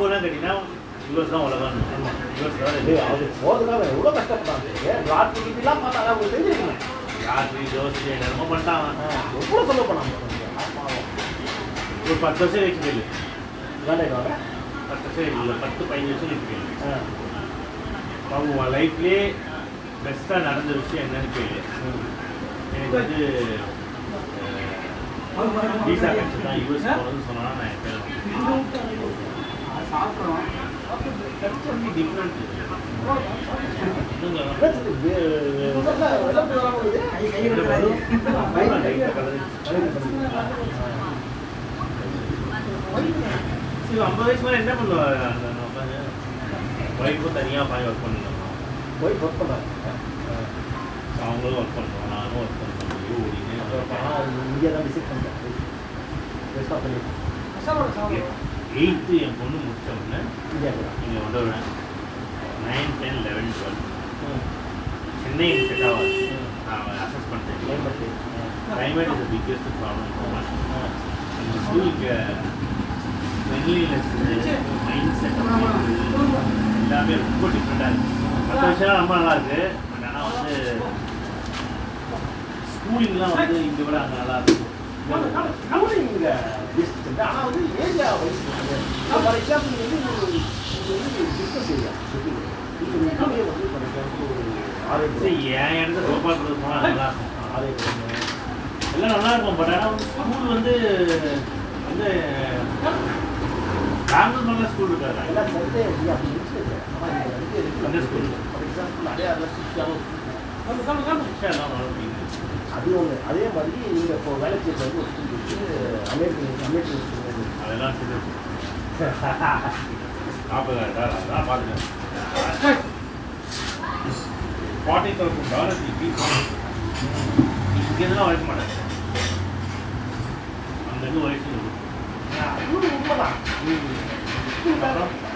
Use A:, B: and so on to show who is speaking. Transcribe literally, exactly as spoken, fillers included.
A: கேட்டீங்கன்னா யூஎஸ் தான் உலகம். யூஎஸ் தான்
B: அது போதுக்காக எவ்வளோ கஷ்டப்பட்டாங்க. ராத்திரி இப்படிலாம் பார்த்தா அவங்க தெரிஞ்சுக்கணும்.
A: ராத்திரி தோசை என்னமோ பண்ணிட்டாங்க.
B: எவ்வளோ சொல்ல போனாங்க.
A: ஒரு பத்து வருஷம் வச்சு கேள்வி
B: வேண்டாம்
A: பத்து வருஷம் இல்லை பத்து பதினஞ்சு வருஷம் வச்சு கேள்வி அவங்க லைஃப்லேயே பெஸ்ட்டாக நடந்த விஷயம் என்னன்னு கேள்வி. எனக்கு வந்து வீசா கட்சி தான் யூஎஸ் போகிறதுன்னு சொன்னால் நான் கேட்கலாம். டிஃப்ரெண்ட் ஐம்பது வயசு மேலே என்ன பண்ணுவாங்க? அந்த உட்காந்து ஒய்ஃபும் தனியாக பாய் ஒர்க் பண்ணிடலாம்.
B: ஒய்ஃப் ஒர்க் பண்ணுறாங்க.
A: அவங்களும் ஒர்க் பண்ணுறோம், நானும் ஒர்க் பண்ணுறோம். ஓடினேன்
B: இந்தியா தான் விசிட் பண்ணுறேன்.
A: எயித்து என் பொண்ணு முடித்தோடனே
B: இந்தியாவில்
A: இங்கே வந்து ஒரு nine ten eleven twelve Chennai set ஆகாது. நான் அசஸ் பண்ணிட்டேன். Climate is the biggest problem. இந்த ஸ்கூலுக்கு ஃப்ரெண்ட்லினஸ் மைண்ட் செட் எல்லாமே ரொம்ப டிஃப்ரெண்ட்டாக இருக்குது. மற்ற விஷயம்லாம் ரொம்ப நல்லா இருக்குது. பட் ஆனால் வந்து ஸ்கூலிங்லாம் வந்து இங்கே விட அங்கே நல்லா இருக்கும்.
B: ஸ்கூலிங் டிஸ்டன்ஸ் ஆனால் வந்து ஏரியா வைஸ் ஃபார் எக்ஸாம்பிள் வந்து இது வந்து பிஸ்னஸ் ஏரியா வந்து ஃபார் எக்ஸாம்பிள் ஆரோக்கியம்
A: என் இடத்துல கோபாலத்தில் போனால் நல்லா இருக்கும்.
B: ஆரோக்கியம்
A: எல்லாம் நல்லா இருக்கும். பட் ஆனால் வந்து ஸ்கூல் வந்து வந்து பெங்களூர் நல்ல ஸ்கூல் இருக்காது.
B: எல்லாம் சைட்டே அப்படி இருக்குது. ஆனால் இங்கே வந்து
A: அந்த ஸ்கூல்
B: ஃபார் எக்ஸாம்பிள் நிறையா எல்லாம் அது ஒன்று. அதே மாதிரி நீங்கள் இப்போ வேலை செய்யறது வந்து ஒரு ஸ்கூல் இருக்குது. அமெரிக்கன் அமெரிக்கன் ஸ்கூல்
A: அதெல்லாம் நாற்பதாயிரம் டாலர் அதான் பார்த்துக்கேன். ஃபார்ட்டி தௌசண்ட் டாலர்ஸ் ஃபீஸ் இங்கேருந்துலாம் உழைக்க மாட்டாங்க. அங்கேருந்து உழைச்சி
B: உண்மைதான்.